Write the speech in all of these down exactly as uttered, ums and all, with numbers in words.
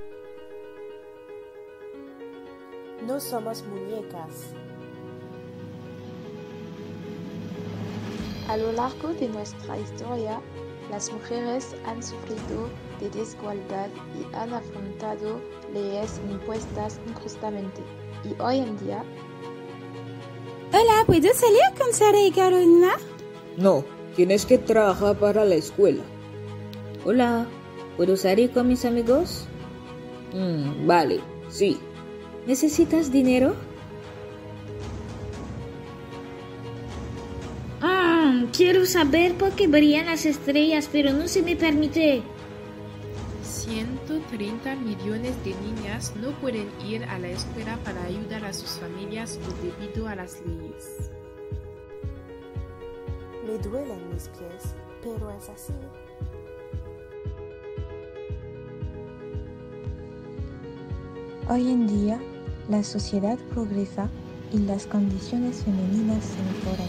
No somos muñecas. A lo largo de nuestra historia, las mujeres han sufrido de desigualdad y han afrontado leyes impuestas injustamente. Y hoy en día... Hola, ¿puedo salir con Sara y Carolina? No, tienes que trabajar para la escuela. Hola, ¿puedo salir con mis amigos? Mm, vale, sí. ¿Necesitas dinero? Mm, quiero saber por qué brillan las estrellas, pero no se me permite. ciento treinta millones de niñas no pueden ir a la escuela para ayudar a sus familias debido a las leyes. Me duelen mis pies, pero es así. Hoy en día, la sociedad progresa y las condiciones femeninas se mejoran.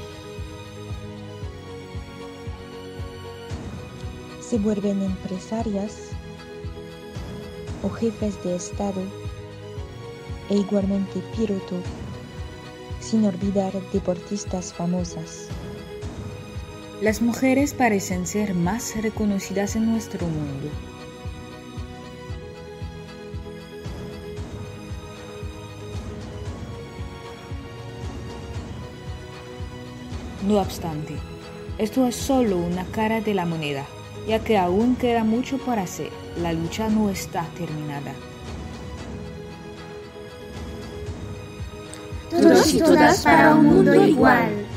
Se vuelven empresarias o jefes de Estado e igualmente piloto, sin olvidar deportistas famosas. Las mujeres parecen ser más reconocidas en nuestro mundo. No obstante, esto es solo una cara de la moneda, ya que aún queda mucho por hacer. La lucha no está terminada. Todos y todas para un mundo igual.